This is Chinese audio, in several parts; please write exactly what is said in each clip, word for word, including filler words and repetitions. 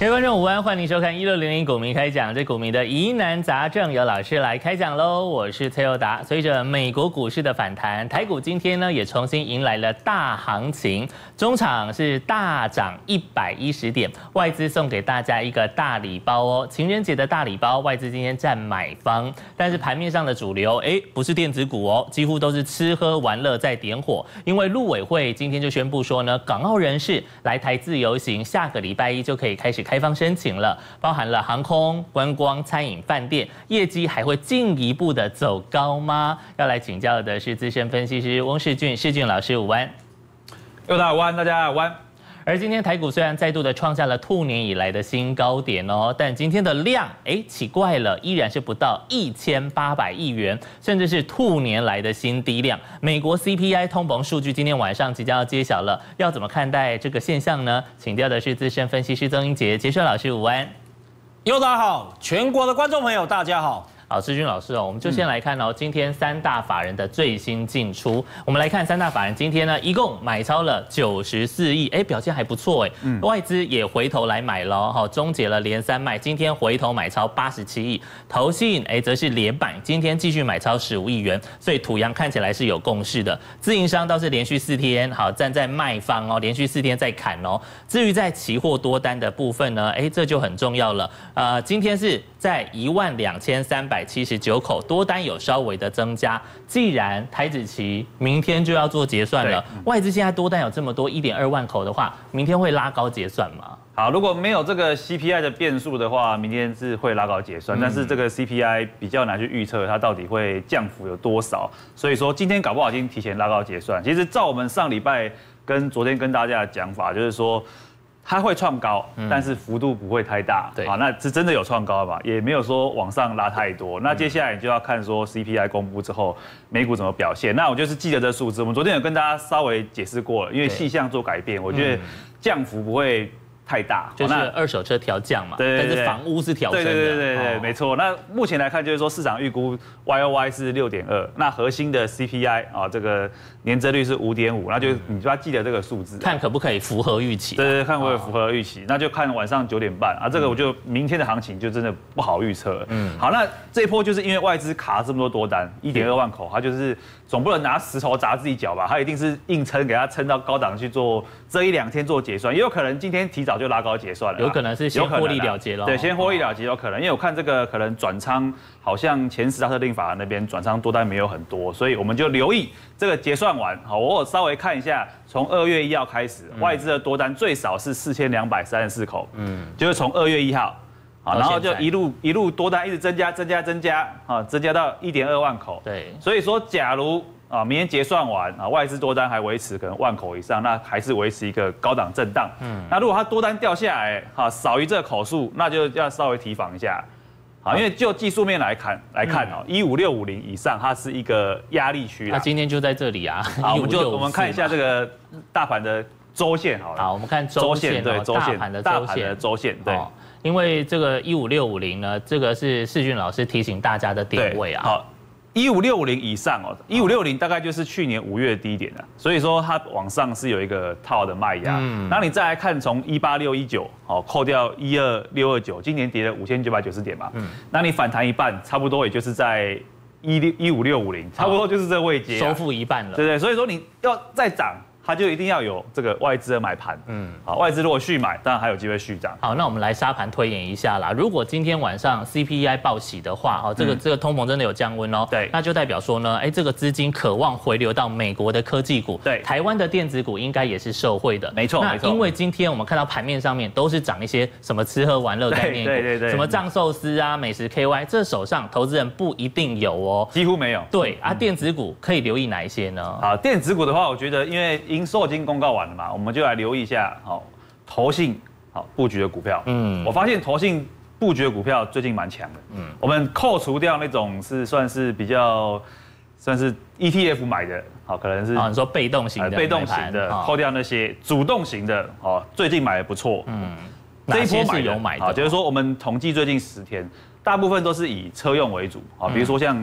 各位观众午安，欢迎收看一六零零股民开讲，这股民的疑难杂症由老师来开讲喽。我是崔佑达。随着美国股市的反弹，台股今天呢也重新迎来了大行情，中场是大涨一百一十点，外资送给大家一个大礼包哦。情人节的大礼包，外资今天占买方，但是盘面上的主流，哎，不是电子股哦，几乎都是吃喝玩乐在点火。因为陆委会今天就宣布说呢，港澳人士来台自由行，下个礼拜一就可以开始开放申请了，包含了航空、观光、餐饮、饭店，业绩还会进一步的走高吗？要来请教的是资深分析师翁士峻，士峻老师午安。 又大家午安，大家午安。 而今天台股虽然再度的创下了兔年以来的新高点哦，但今天的量，哎，奇怪了，依然是不到一千八百亿元，甚至是兔年来的新低量。美国 C P I 通膨数据今天晚上即将要揭晓了，要怎么看待这个现象呢？请教的是资深分析师曾英杰，杰顺老师午安。 又大家好，全国的观众朋友大家好。 好，士峻老师哦，我们就先来看哦，今天三大法人的最新进出。我们来看三大法人今天呢，一共买超了九十四亿，哎，表现还不错哎。嗯，外资也回头来买了，好，终结了连三卖，今天回头买超八十七亿。投信哎则是连买，今天继续买超十五亿元，所以土洋看起来是有共识的。自营商倒是连续四天好站在卖方哦，连续四天在砍哦。至于在期货多单的部分呢，哎，这就很重要了。呃，今天是在一万两千三百七十九口，多单有稍微的增加。既然台指期明天就要做结算了，外资现在多单有这么多一点二万口的话，明天会拉高结算吗？ 好，如果没有这个 C P I 的变数的话，明天是会拉高结算，嗯、但是这个 C P I 比较难去预测它到底会降幅有多少，所以说今天搞不好已经提前拉高结算。其实照我们上礼拜跟昨天跟大家的讲法，就是说。它会创高，但是幅度不会太大。对，好，那是真的有创高吧？也没有说往上拉太多。那接下来你就要看说 C P I 公布之后，美股怎么表现。那我就是记得这数字，我们昨天有跟大家稍微解释过了，因为细项做改变，我觉得降幅不会太大， 就是二手车调降嘛， 对， 但是房屋是调升的， 对对对对对，没错。那目前来看，就是说市场预估 Y O Y 是六点二，那核心的 C P I 啊，这个年增率是五点五，那就你就要记得这个数字， 看可不可以符合预期。 对对，看会不会符合预期，那就看晚上九点半啊，这个我就明天的行情就真的不好预测了。嗯，好，那这一波就是因为外资卡了这么多多单，一点二万口，它就是总不能拿石头砸自己脚吧，它一定是硬撑，给它撑到高档去做这一两天做结算，也有可能今天提早就拉高结算了。 有可能是先获利了结了， 对，先获利了结有可能，因为我看这个可能转仓，好像前十大特定法人那边转仓多单没有很多，所以我们就留意这个结算完，好，我稍微看一下，从二月一号开始，嗯、外资的多单最少是四千两百三十四口，嗯，就是从二月一号，好，然后就一路一路多单一直增加增加增加，啊，增加到一点二万口， 对， 所以说假如。啊，明天结算完啊，外资多单还维持可能万口以上，那还是维持一个高档震荡。嗯，那如果它多单掉下来，哈，少于这个口数，那就要稍微提防一下。好，因为就技术面来看来看哦，一五六五零以上，它是一个压力区。 它今天就在这里啊。 好，我们就我们看一下这个大盘的周线好了。 好，我们看周线， 对，周线， 大盘的大盘的周线，对。 因为这个一五六五零呢，这个是士峻老师提醒大家的点位啊。 好。一五六五零以上哦，一五六零大概就是去年五月低点了，所以说它往上是有一个套的卖压。嗯，然后你再来看从一八六一九，哦，扣掉一二六二九，今年跌了五千九百九十点嘛。嗯，那你反弹一半，差不多也就是在一六一五六五零，差不多就是这个位阶， 收复一半了。 对对，所以说你要再涨。它就一定要有这个外资的买盘，嗯，好，外资如果续买，当然还有机会续涨。 好，那我们来沙盘推演一下啦。如果今天晚上 C P I 报喜的话，哦，这个这个通膨真的有降温哦，对，那就代表说呢，哎，这个资金渴望回流到美国的科技股，对，台湾的电子股应该也是受惠的， 没错，没错。 因为今天我们看到盘面上面都是涨一些什么吃喝玩乐概念股，对对对，什么藏寿司啊、美食 K Y， 这手上投资人不一定有哦， 几乎没有。 对啊，电子股可以留意哪一些呢？ 好，电子股的话，我觉得因为营收已经公告完了嘛，我们就来留意一下，好，投信好布局的股票。嗯，我发现投信布局的股票最近蛮强的。嗯，我们扣除掉那种是算是比较算是 E T F 买的，好，可能是啊，你说被动型的， 被动型的，扣掉那些主动型的，哦，最近买的不错。嗯， 这一波买有买的， 就是说我们统计最近十天，大部分都是以车用为主，好，比如说像。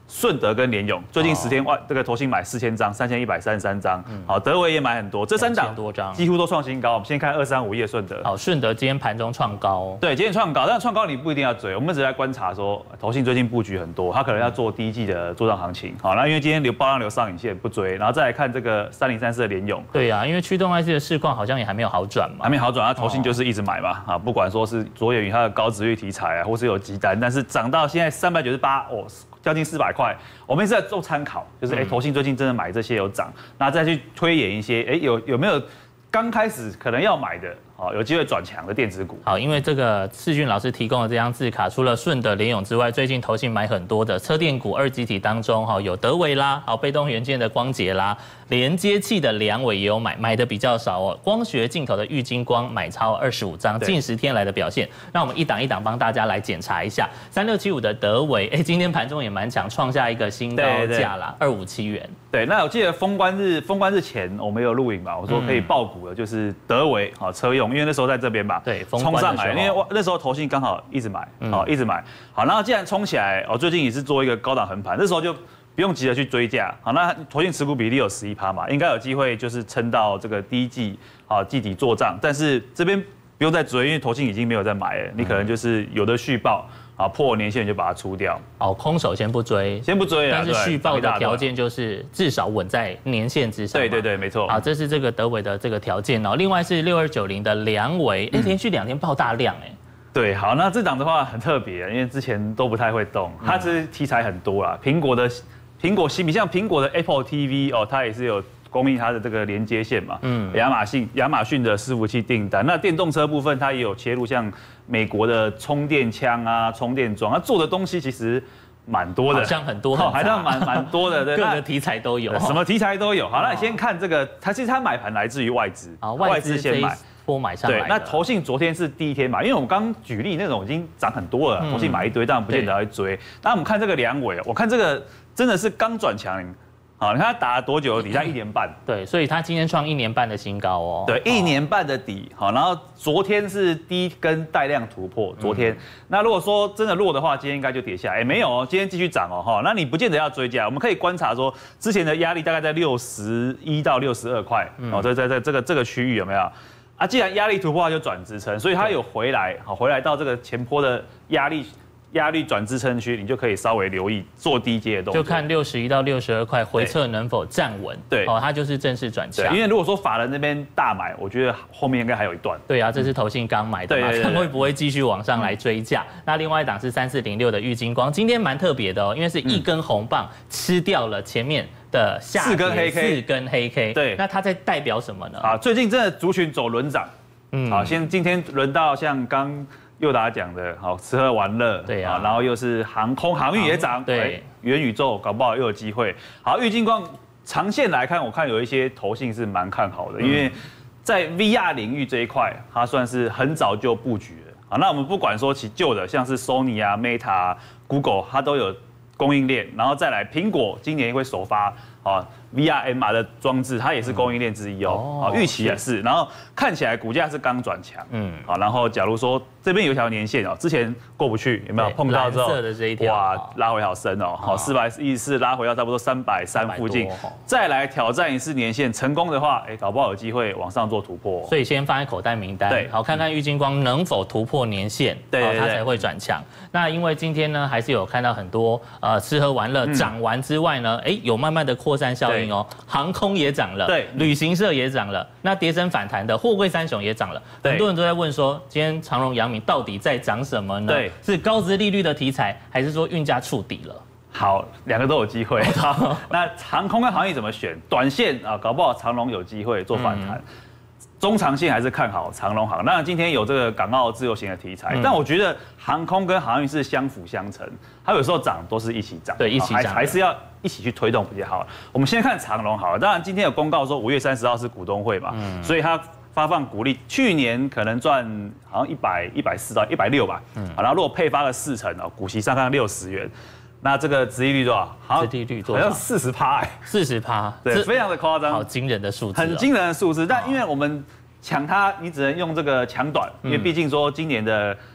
顺德跟联咏，最近十天外这个投信买四千张，三千一百三十三张。好，德微也买很多，这三档多张， 几乎都创新高。我们先看二三五页顺德。 好，顺德今天盘中创高。 对，今天创高，但创高你不一定要追，我们只是在观察说，投信最近布局很多，他可能要做第一季的作战行情。好，那因为今天留爆量留上影线不追，然后再来看这个三零三四的联咏。 对啊，因为驱动 I C 的市况好像也还没有好转嘛， 还没好转，它投信就是一直买嘛。啊，不管说是着眼于它的高殖率题材啊，或是有急单，但是涨到现在三百九十八哦。将近四百块，我们是在做参考，就是哎，投信最近真的买这些有涨，那再去推演一些，哎，有有没有刚开始可能要买的，哦，有机会转强的电子股。 好，因为这个世俊老师提供的这张字卡，除了顺德、联咏之外，最近投信买很多的车电股二极体当中，哈，有德微啦，好，被动元件的光捷啦，连接器的良伟也有买，买的比较少哦。光学镜头的玉晶光买超二十五张，近十天来的表现，让我们一档一档帮大家来检查一下。三六七五的德微，哎，今天盘中也蛮强，创下一个新高价啦，二五七元。 对，那我记得封关日封关日前我们有录影吧，我说可以爆股的，就是德微好车用，因为那时候在这边吧， 对， 冲上来，因为那时候投信刚好一直买，好一直买，好，然后既然冲起来，哦，最近也是做一个高档横盘，那时候就不用急着去追价，好，那投信持股比例有十一趴嘛，应该有机会就是撑到这个第一季，好季底做账，但是这边不用再追，因为投信已经没有在买了，你可能就是有的续报。啊，破年线就把它出掉。 哦，空手先不追， 先不追啊。 但是续报的条件就是至少稳在年线之上。 对对对，没错。 好，这是这个德微的这个条件哦。另外是六二九零的良微，哎，连续两天爆大量哎。 对，好，那这档的话很特别，因为之前都不太会动，它是题材很多啦。苹果的苹果新品，像苹果的 Apple T V 哦，它也是有供应它的这个连接线嘛。嗯。亚马逊亚马逊的伺服器订单，那电动车部分它也有切入，像美国的充电枪啊、充电桩，它做的东西其实蛮多的， 好像很多， 好像蛮蛮多的，对， 各个题材都有， 什么题材都有。好，那你先看这个，它其实它买盘来自于外资， 啊，外资先买。波买上来， 对，那投信昨天是第一天买，因为我们刚举例那种已经涨很多了，投信买一堆，当然不见得会追。那我们看这个良伟，我看这个真的是刚转强，好，你看它打了多久？底下一年半， 对，所以它今天创一年半的新高哦。 对，一年半的底，好，然后昨天是第一根带量突破，昨天，那如果说真的弱的话，今天应该就跌下来，哎，没有哦，今天继续涨哦，哈，那你不见得要追加，我们可以观察说之前的压力大概在六十一到六十二块，哦，在在在这个这个区域有没有？啊，既然压力突破，就转支撑，所以它有回来，好，回来到这个前波的压力。压力转支撑区，你就可以稍微留意做低阶的动作， 就看六十一到六十二块回撤能否站稳。对，哦，它就是正式转强。 因为如果说法人那边大买，我觉得后面应该还有一段。 对啊，这是投信刚买的嘛，看会不会继续往上来追价。那另外一档是三四零六的玉晶光，今天蛮特别的哦，因为是一根红棒吃掉了前面的下四根黑 K， 四根黑 K。对，那它在代表什么呢？ 啊，最近真的族群走轮涨。嗯，好，先今天轮到像刚。佑达讲的好，吃喝玩乐，对啊，然后又是航空航运也涨，对，元宇宙搞不好又有机会。好，玉晶光长线来看，我看有一些投信是蛮看好的，因为在 V R 领域这一块，它算是很早就布局了。好，那我们不管说其旧的，像是 Sony 啊、Meta 啊、Google， 它都有供应链，然后再来苹果今年会首发啊。V R M R 的装置，它也是供应链之一哦，好，预期也是，然后看起来股价是刚转强，嗯，好，然后假如说这边有一条年线哦，之前过不去，有没有碰到之后，哇，拉回好深哦，好，四百一十四拉回到差不多三百三附近，再来挑战一次年线，成功的话，哎，搞不好有机会往上做突破， 所以先放在口袋名单，对，好，看看玉晶光能否突破年线，对，它才会转强。那因为今天呢，还是有看到很多呃吃喝玩乐涨完之外呢，哎，有慢慢的扩散效应。哦，航空也涨了，对，旅行社也涨了，那跌升反弹的货柜三雄也涨了，很多人都在问说，今天长荣、阳明到底在涨什么呢？对，是高殖利率的题材，还是说运价触底了？好， 两个都有机会。好，那航空跟航运怎么选？短线啊，搞不好长荣有机会做反弹。嗯，中长线还是看好长荣航，当然今天有这个港澳自由行的题材，嗯，但我觉得航空跟航运是相辅相成，它有时候涨都是一起涨， 对，一起涨， 还是要一起去推动比较好。我们先看长荣好了，当然今天有公告说五月三十号是股东会嘛，嗯，所以它发放股利，去年可能赚好像一百一百四到一百六吧，嗯，好，然后如果配发了四成哦，股息上看六十元。那这个殖利率多少？ 好，殖利率多少？ 好像四十趴，哎， 四十趴， 对，非常的夸张， 好惊人的数字， 很惊人的数字。但因为我们抢它，你只能用这个抢短，因为毕竟说今年的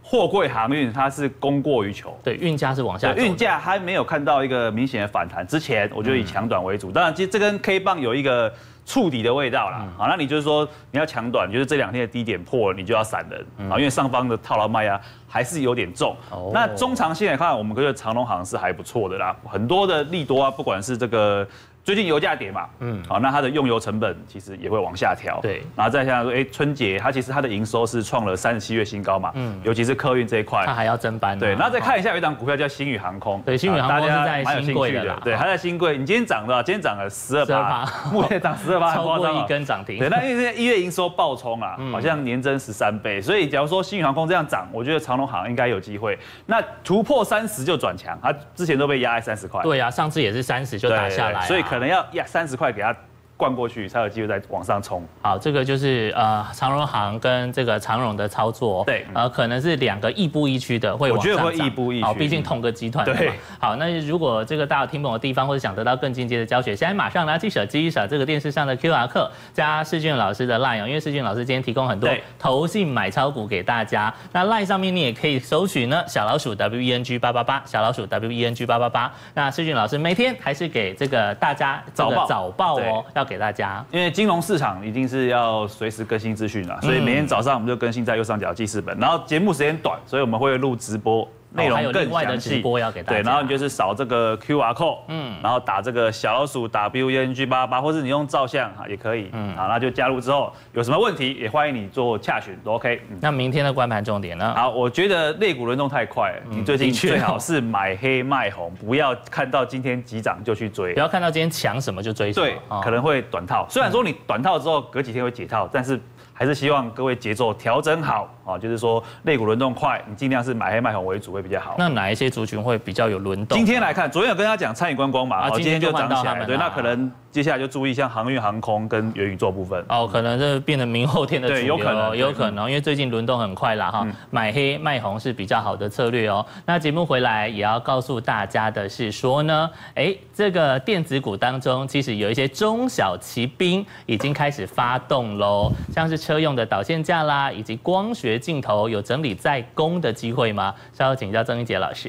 货柜航运它是供过于求， 对，运价是往下走， 运价还没有看到一个明显的反弹之前，我就以强短为主。当然，其实这跟 K 棒有一个触底的味道啦。好，那你就是说你要强短，就是这两天的低点破了，你就要闪人啊，因为上方的套牢卖压还是有点重。那中长线来看，我们觉得长荣航是还不错的啦，很多的利多啊，不管是这个。最近油价跌嘛，嗯，好，那它的用油成本其实也会往下调， 对， 然后再像说，哎，春节它其实它的营收是创了三十七月新高嘛，嗯，尤其是客运这一块， 它还要增班， 对，然后再看一下有一档股票叫星宇航空， 对，星宇航空是在新贵的啦， 对，它在新贵，你今天涨的，今天涨了十二趴，目前涨十二趴， 超过一根涨停， 对，那因为现在一月营收爆冲啊，好像年增十三倍，所以假如说星宇航空这样涨，我觉得长荣航应该有机会，那突破三十就转强，它之前都被压在三十块， 对啊，上次也是三十就打下来， 所以可能要压三十块给它灌过去，才有机会再往上冲。 好，这个就是呃长荣航跟这个长荣的操作， 对， 呃可能是两个亦步亦趋的，会往上涨。 我觉得会亦步亦趋。 好，毕竟同个集团的嘛。好，那如果这个大家有听不懂的地方，或者想得到更进阶的教学，现在马上拿起手机扫这个电视上的 Q R code， 加世俊老师的 LINE， 因为世俊老师今天提供很多投信买超股给大家。那 LINE 上面你也可以搜取呢小老鼠 W E N G 八八八，小老鼠 W E N G 八八八。那世俊老师每天还是给这个大家这个早报哦，要给大家， 因为金融市场一定是要随时更新资讯啊，所以每天早上我们就更新在右上角记事本，然后节目时间短，所以我们会录直播。内容更详细，对，然后你就是扫这个 Q R code， 嗯，然后打这个小老鼠 W E N G 八八八，或者你用照相哈也可以，嗯，好，那就加入之后有什么问题也欢迎你做洽询，都 OK。 那明天的观盘重点呢？ 好，我觉得类股轮动太快了，你最近最好是买黑卖红，不要看到今天急涨就去追， 不要看到今天强什么就追什么， 对，可能会短套。虽然说你短套之后隔几天会解套，但是还是希望各位节奏调整好啊，就是说类股轮动快，你尽量是买黑卖红为主会比较好。 那哪一些族群会比较有轮动？ 今天来看，昨天有跟他讲餐饮观光嘛， 啊， 今天就涨起来，对， 那可能接下来就注意像航运、航空跟元宇宙部分。 哦，可能这变成明后天的主流， 对，有可能， 有可能，因为最近轮动很快啦哈，买黑卖红是比较好的策略哦。那节目回来也要告诉大家的是说呢，哎，这个电子股当中其实有一些中小骑兵已经开始发动喽，像是车用的导线架啦，以及光学镜头有整理再攻的机会吗？稍后请教曾一杰老师。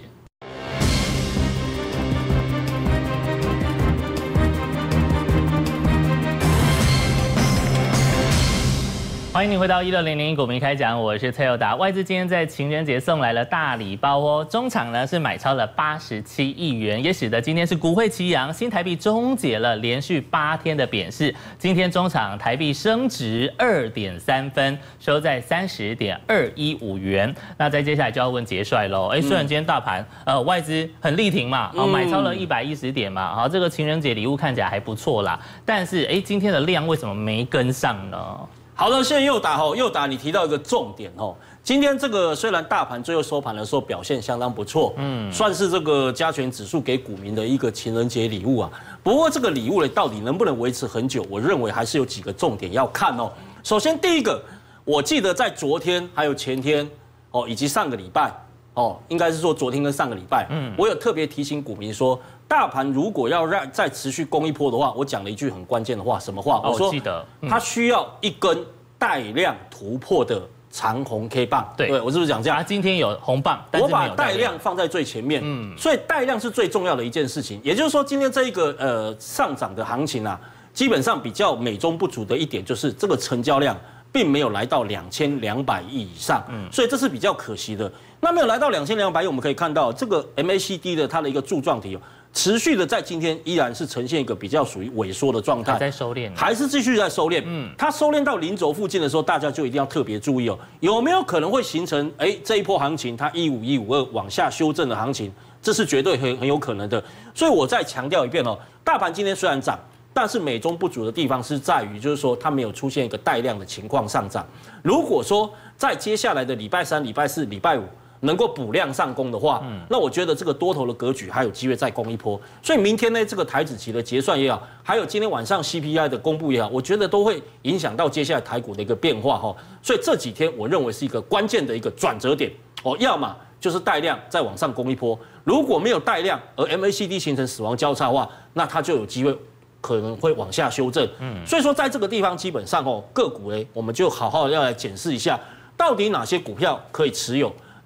欢迎你回到一六零零股民开讲，我是蔡友达。外资今天在情人节送来了大礼包哦，中场呢是买超了八十七亿元，也使得今天是股汇齐扬，新台币终结了连续八天的贬势。今天中场台币升值二点三分，收在三十点二一五元。那在接下来就要问杰帅喽。哎，虽然今天大盘呃外资很力挺嘛，哦买超了一百一十点嘛，好这个情人节礼物看起来还不错啦，但是哎今天的量为什么没跟上呢？ 好的，现在佑达吼，佑达你提到一个重点吼，今天这个虽然大盘最后收盘的时候表现相当不错，嗯，算是这个加权指数给股民的一个情人节礼物啊。不过这个礼物呢，到底能不能维持很久，我认为还是有几个重点要看哦。首先第一个，我记得在昨天还有前天哦，以及上个礼拜哦，应该是说昨天跟上个礼拜，嗯，我有特别提醒股民说，大盘如果要让再持续攻一波的话，我讲了一句很关键的话，什么话？ 哦、 我说， 记得，嗯、 它需要一根带量突破的长红 K 棒。 对， 对我是不是讲这样？ 它今天有红棒，但是我把带量放在最前面，嗯，所以带量是最重要的一件事情。也就是说，今天这一个呃上涨的行情啊，基本上比较美中不足的一点就是这个成交量并没有来到两千两百亿以上，嗯，所以这是比较可惜的。那没有来到两千两百亿，我们可以看到这个 M A C D 的它的一个柱状体持续的在今天依然是呈现一个比较属于萎缩的状态， 还在收敛， 还是继续在收敛。嗯，它收敛到零轴附近的时候，大家就一定要特别注意哦，有没有可能会形成哎这一波行情它一五一五二往下修正的行情，这是绝对很很有可能的。所以我再强调一遍哦，大盘今天虽然涨，但是美中不足的地方是在于，就是说它没有出现一个带量的情况上涨。如果说在接下来的礼拜三、礼拜四、礼拜五能够补量上攻的话，嗯，那我觉得这个多头的格局还有机会再攻一波。所以明天呢，这个台指期的结算也好，还有今天晚上 C P I 的公布也好，我觉得都会影响到接下来台股的一个变化哈。所以这几天我认为是一个关键的一个转折点哦，要么就是带量再往上攻一波，如果没有带量而 M A C D 形成死亡交叉的话，那它就有机会可能会往下修正。嗯，所以说在这个地方基本上哦，个股呢，我们就好好要来检视一下，到底哪些股票可以持有。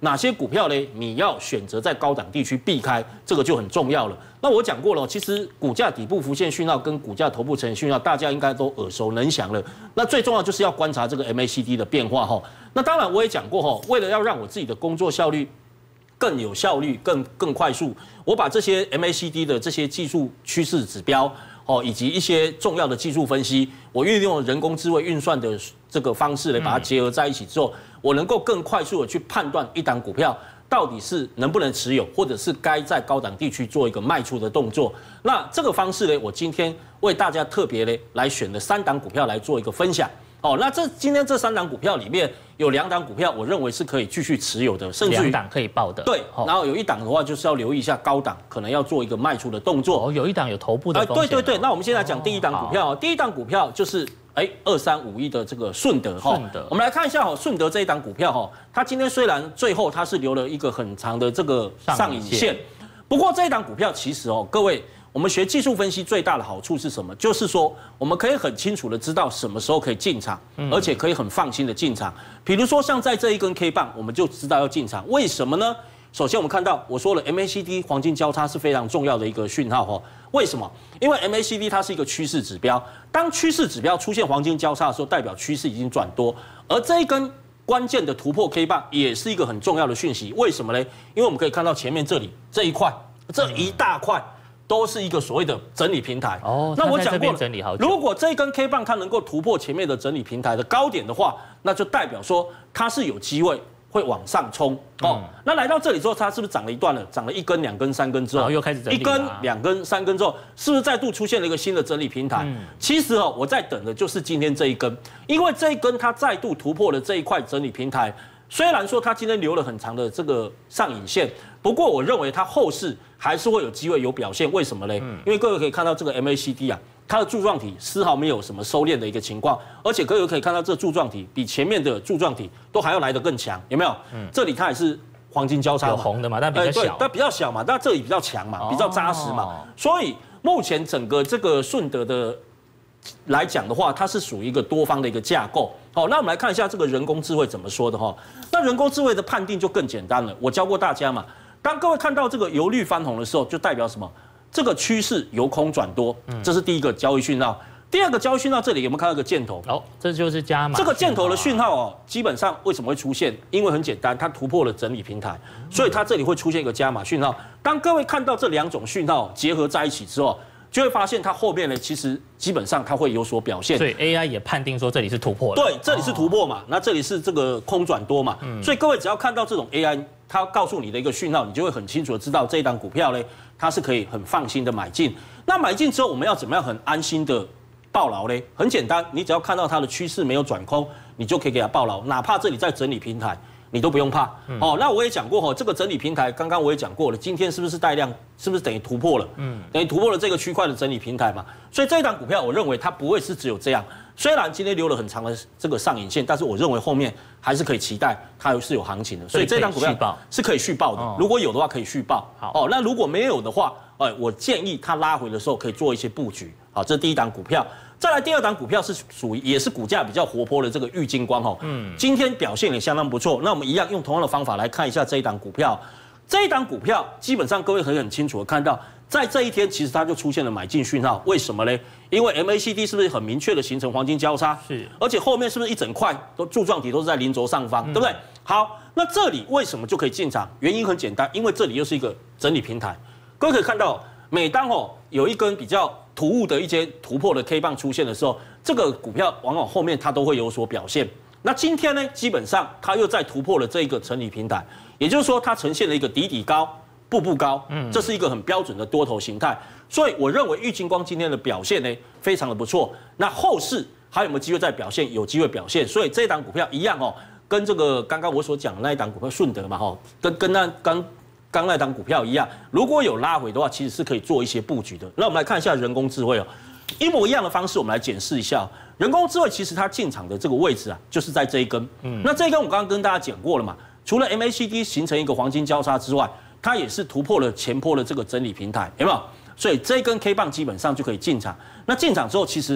哪些股票呢？你要选择在高档地区避开，这个就很重要了。那我讲过了，其实股价底部浮现讯号跟股价头部呈现讯号，大家应该都耳熟能详了。那最重要就是要观察这个 M A C D 的变化哈。那当然我也讲过哈，为了要让我自己的工作效率更有效率、更更快速，我把这些 M A C D 的这些技术趋势指标哦，以及一些重要的技术分析，我运用人工智慧运算的这个方式来把它结合在一起之后，我能够更快速的去判断一档股票到底是能不能持有，或者是该在高档地区做一个卖出的动作。那这个方式呢，我今天为大家特别呢来选了三档股票来做一个分享。哦，那这今天这三档股票里面有两档股票，我认为是可以继续持有的，甚至于两档可以报的。 对，然后有一档的话，就是要留意一下高档，可能要做一个卖出的动作。 哦，有一档有头部的风险。 对对对，那我们先来讲第一档股票。第一档股票就是哎二三五一的这个顺德哈。顺德，我们来看一下哈，顺德这一档股票哈，它今天虽然最后它是留了一个很长的这个上影线，不过这一档股票其实哦，各位。我们学技术分析最大的好处是什么？就是说，我们可以很清楚的知道什么时候可以进场，而且可以很放心的进场。比如说，像在这一根 K 棒，我们就知道要进场。为什么呢？首先，我们看到我说了 M A C D 黄金交叉是非常重要的一个讯号哈。为什么？因为 M A C D 它是一个趋势指标，当趋势指标出现黄金交叉的时候，代表趋势已经转多，而这一根关键的突破 K 棒也是一个很重要的讯息。为什么呢？因为我们可以看到前面这里这一块，这一大块。都是一个所谓的整理平台哦。那我讲过了， 如果这一根 K 棒它能够突破前面的整理平台的高点的话，那就代表说它是有机会会往上冲哦。嗯、那来到这里之后，它是不是涨了一段了？涨了一根、两根、三根之后， 又开始整理一根、两根、三根之后，是不是再度出现了一个新的整理平台？嗯、其实哦，我在等的就是今天这一根，因为这一根它再度突破了这一块整理平台。虽然说它今天留了很长的这个上影线，不过我认为它后市还是会有机会有表现。为什么呢？嗯、因为各位可以看到这个 M A C D 啊，它的柱状体丝毫没有什么收敛的一个情况，而且各位可以看到这柱状体比前面的柱状体都还要来得更强，有没有？嗯、这里它也是黄金交叉嘛， 有红的嘛，但比较小， 对，但比较小嘛，但这里比较强嘛，比较扎实嘛，哦、所以目前整个这个顺德的来讲的话，它是属于一个多方的一个架构。好，那我们来看一下这个人工智慧怎么说的哈。那人工智慧的判定就更简单了，我教过大家嘛。当各位看到这个由绿翻红的时候，就代表什么？这个趋势由空转多，这是第一个交易讯号。第二个交易讯号，这里有没有看到一个箭头？ 哦，这就是加码。 这个箭头的讯号哦，基本上为什么会出现？因为很简单，它突破了整理平台，所以它这里会出现一个加码讯号。当各位看到这两种讯号结合在一起之后，就会发现它后面呢，其实基本上它会有所表现。 所以 A I 也判定说这里是突破了。 对，这里是突破嘛，那这里是这个空转多嘛。嗯、所以各位只要看到这种 A I， 它告诉你的一个讯号，你就会很清楚的知道这一档股票呢，它是可以很放心的买进。那买进之后，我们要怎么样很安心的抱牢呢？很简单，你只要看到它的趋势没有转空，你就可以给它抱牢，哪怕这里在整理平台。你都不用怕、嗯、哦。那我也讲过哈，这个整理平台，刚刚我也讲过了，今天是不是带量？是不是等于突破了？嗯，等于突破了这个区块的整理平台嘛。所以这一档股票，我认为它不会是只有这样。虽然今天留了很长的这个上影线，但是我认为后面还是可以期待它是有行情的。所以这档股票是可以续报的，哦、如果有的话可以续报。好哦，那如果没有的话，呃，我建议它拉回的时候可以做一些布局。好，这是第一档股票。再来第二档股票是属于也是股价比较活泼的这个玉晶光哈，嗯，今天表现也相当不错。那我们一样用同样的方法来看一下这一档股票，这一档股票基本上各位可以很清楚的看到，在这一天其实它就出现了买进讯号。为什么呢？因为 M A C D 是不是很明确的形成黄金交叉？是，而且后面是不是一整块都柱状体都是在零轴上方，嗯、对不对？好，那这里为什么就可以进场？原因很简单，因为这里又是一个整理平台。各位可以看到，每当哦有一根比较突兀的一些突破的 K 棒出现的时候，这个股票往往后面它都会有所表现。那今天呢，基本上它又在突破了这一个整理平台，也就是说它呈现了一个底底高、步步高，嗯，这是一个很标准的多头形态。所以我认为玉晶光今天的表现呢，非常的不错。那后市还有没有机会再表现？有机会表现。所以这一档股票一样哦，跟这个刚刚我所讲的那一档股票顺德嘛，哈，跟跟那刚。刚那档股票一样，如果有拉回的话，其实是可以做一些布局的。那我们来看一下人工智慧哦，一模一样的方式，我们来检视一下人工智慧。其实它进场的这个位置啊，就是在这一根。嗯，那这一根我刚刚跟大家讲过了嘛，除了 M A C D 形成一个黄金交叉之外，它也是突破了前波的这个整理平台，有没有？所以这一根 K 棒基本上就可以进场。那进场之后，其实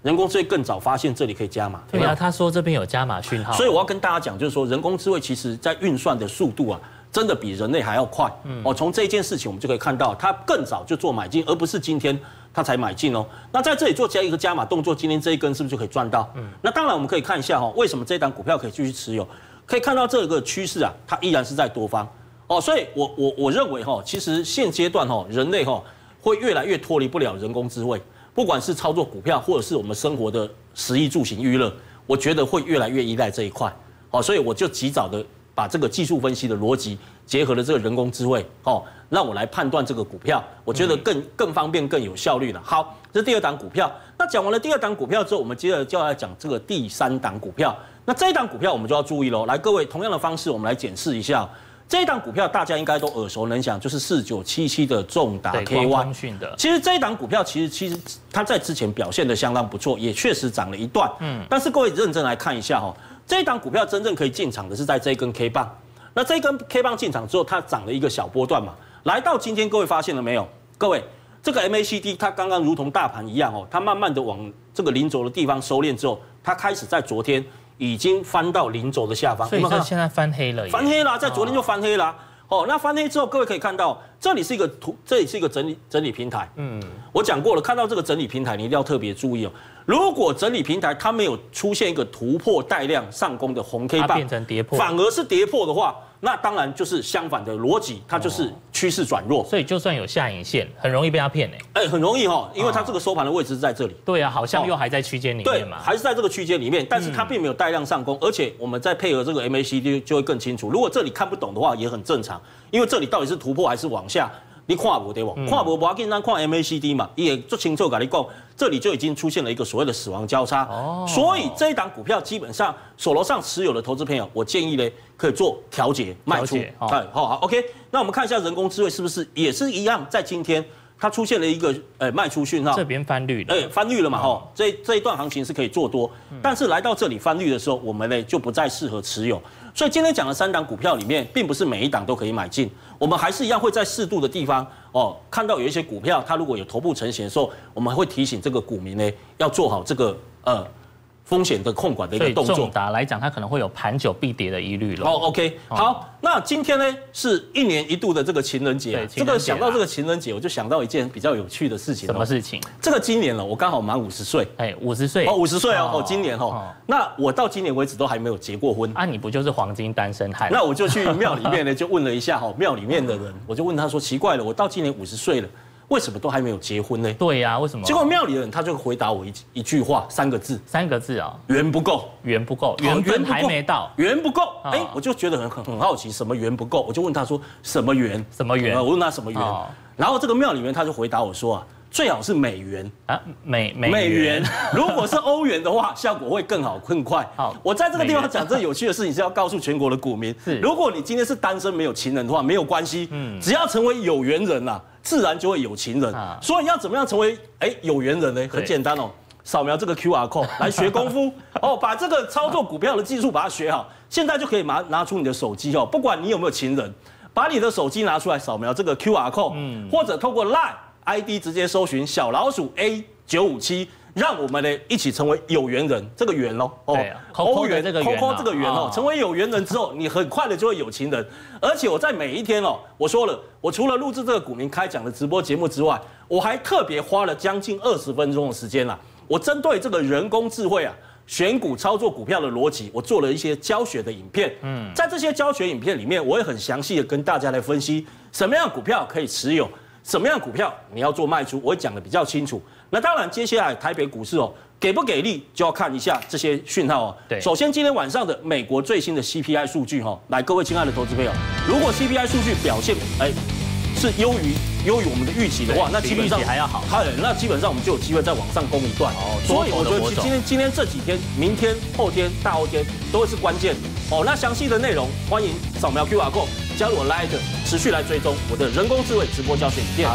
人工智慧更早发现这里可以加码。 对啊，他说这边有加码讯号， 所以我要跟大家讲，就是说人工智慧其实在运算的速度啊，真的比人类还要快。嗯，哦，从这件事情我们就可以看到，它更早就做买进，而不是今天它才买进哦。那在这里做加一个加码动作，今天这一根是不是就可以赚到？嗯，那当然我们可以看一下哈，为什么这档股票可以继续持有？可以看到这个趋势啊，它依然是在多方。哦，所以我我我认为哈，其实现阶段哈，人类哈会越来越脱离不了人工智慧。不管是操作股票，或者是我们生活的食衣住行娱乐，我觉得会越来越依赖这一块。好，所以我就及早的把这个技术分析的逻辑结合了这个人工智慧，哦，让我来判断这个股票，我觉得更更方便、更有效率了。好，这是第二档股票。那讲完了第二档股票之后，我们接着就要来讲这个第三档股票。那这一档股票我们就要注意喽。来，各位，同样的方式，我们来检视一下。这一档股票大家应该都耳熟能详，就是四九七七的重达 K Y。其实这一档股票其实其实它在之前表现得相当不错，也确实涨了一段。嗯，但是各位认真来看一下哈，这一档股票真正可以进场的是在这一根 K 棒。那这一根 K 棒进场之后，它涨了一个小波段嘛，来到今天，各位发现了没有？各位，这个 M A C D 它刚刚如同大盘一样哦，它慢慢的往这个零轴的地方收敛之后，它开始在昨天。已经翻到零轴的下方， 所以它现在翻黑了， 翻黑啦，在昨天就翻黑啦。哦，那翻黑之后，各位可以看到，这里是一个图，这里是一个整理整理平台。嗯，我讲过了，看到这个整理平台，你一定要特别注意哦。如果整理平台它没有出现一个突破带量上攻的红 K 棒， 变成跌破， 反而是跌破的话，那当然就是相反的逻辑，它就是趋势转弱。 所以就算有下影线，很容易被它骗哎。 哎，很容易哈，因为它这个收盘的位置是在这里。 对啊，好像又还在区间里面嘛。 对，还是在这个区间里面，但是它并没有带量上攻，而且我们再配合这个 M A C D 就会更清楚。如果这里看不懂的话，也很正常，因为这里到底是突破还是往下。你看无对不？看无不要紧，咱看 M A C D 嘛，也做清楚跟你讲，这里就已经出现了一个所谓的死亡交叉。哦，所以这一档股票基本上手头上持有的投资朋友，我建议呢可以做调节卖出。哎，好好 ，OK。那我们看一下人工智慧是不是也是一样，在今天它出现了一个呃卖出讯号， 这边翻绿了， 哎，翻绿了嘛，哈，这这一段行情是可以做多，但是来到这里翻绿的时候，我们呢就不再适合持有。所以今天讲的三档股票里面，并不是每一档都可以买进，我们还是一样会在适度的地方哦，看到有一些股票，它如果有头部成型的时候，我们会提醒这个股民呢，要做好这个呃风险的控管的一个动作。 重达来讲，它可能会有盘久必跌的疑虑了。 哦 ，OK， 好，那今天呢是一年一度的这个情人节，啊，这个想到这个情人节，我就想到一件比较有趣的事情。 什么事情？ 这个今年了，我刚好满五十岁。 哎，五十岁哦，五十岁哦，哦，今年哦，那我到今年为止都还没有结过婚啊，你不就是黄金单身汉？ 那我就去庙里面呢，就问了一下哈，庙里面的人，我就问他说，奇怪了，我到今年五十岁了。为什么都还没有结婚呢？ 对呀，为什么？ 结果庙里的人他就回答我一一句话，三个字， 三个字啊， 缘不够， 缘不够，缘分还没到， 缘不够。哎，我就觉得很很很好奇，什么缘不够？我就问他说什么缘？ 什么缘？ 我问他什么缘？然后这个庙里面他就回答我说啊，最好是美元啊， 美美美元。如果是欧元的话，效果会更好更快。好，我在这个地方讲这有趣的事情是要告诉全国的股民，如果你今天是单身没有情人的话，没有关系，嗯，只要成为有缘人呐。自然就会有情人，啊、所以要怎么样成为哎有缘人呢？很简单哦，扫描这个 Q R code 来学功夫哦，把这个操作股票的技术把它学好，现在就可以拿拿出你的手机哦，不管你有没有情人，把你的手机拿出来扫描这个 Q R code，嗯，或者透过 Line I D 直接搜寻小老鼠 A 九五七。让我们呢一起成为有缘人，这个缘哦，哦， 欧元这个缘， 这个缘哦，成为有缘人之后，你很快的就会有情人。而且我在每一天哦，我说了，我除了录制这个股民开讲的直播节目之外，我还特别花了将近二十分钟的时间啦，我针对这个人工智慧啊，选股操作股票的逻辑，我做了一些教学的影片。嗯，在这些教学影片里面，我也很详细的跟大家来分析什么样的股票可以持有，什么样的股票你要做卖出，我会讲的比较清楚。那当然，接下来台北股市哦，给不给力就要看一下这些讯号哦。对，首先今天晚上的美国最新的 C P I 数据哈，来各位亲爱的投资朋友，如果 C P I 数据表现哎是优于优于我们的预期的话，那基本上还要好， 那基本上我们就有机会再往上攻一段。哦，所以我觉得今天今天这几天，明天、后天、大后天都会是关键哦。那详细的内容，欢迎扫描 Q R code 加入我 Line， 持续来追踪我的人工智慧直播教学影片。